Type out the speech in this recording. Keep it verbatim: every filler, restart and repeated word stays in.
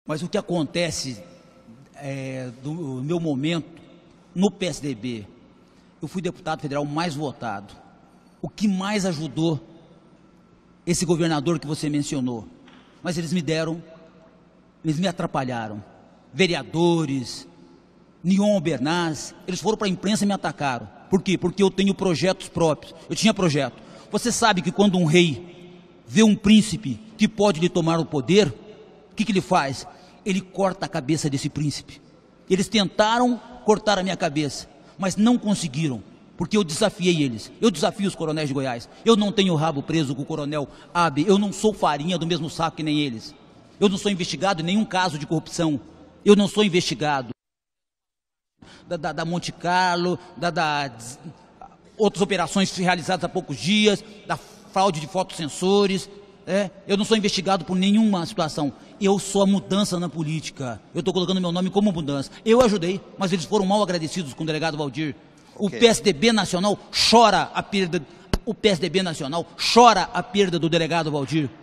Mas o que acontece é, do meu momento no P S D B, eu fui deputado federal mais votado. O que mais ajudou esse governador que você mencionou? Mas eles me deram, eles me atrapalharam. Vereadores, Nion Bernaz, eles foram para a imprensa e me atacaram. Por quê? Porque eu tenho projetos próprios. Eu tinha projeto. Você sabe que quando um rei vê um príncipe que pode lhe tomar o poder, o que, que ele faz? Ele corta a cabeça desse príncipe. Eles tentaram cortar a minha cabeça, mas não conseguiram, porque eu desafiei eles. Eu desafio os coronéis de Goiás. Eu não tenho rabo preso com o coronel Abe. Eu não sou farinha do mesmo saco que nem eles. Eu não sou investigado em nenhum caso de corrupção. Eu não sou investigado da, da, da Monte Carlo, da, da outras operações realizadas há poucos dias, da fraude de fotossensores. É, eu não sou investigado por nenhuma situação. Eu sou a mudança na política. Eu estou colocando meu nome como mudança. Eu ajudei, mas eles foram mal agradecidos com o delegado Valdir. O okay. P S D B Nacional chora a perda. O P S D B Nacional chora a perda do delegado Valdir.